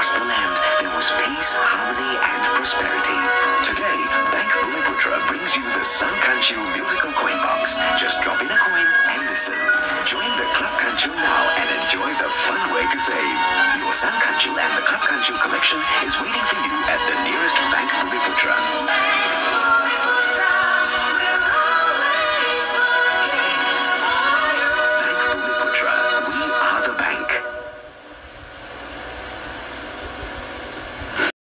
across the land, there was peace, harmony, and prosperity. Today, Bank Bhumiputra brings you the Sun Kanchu musical coin box. Just drop in a coin and listen. Join the Club Kanchu now and enjoy the fun way to save. Your Sun Kanchu and the Club Kanchu collection is waiting for you at the nearest Bank Bhumiputra.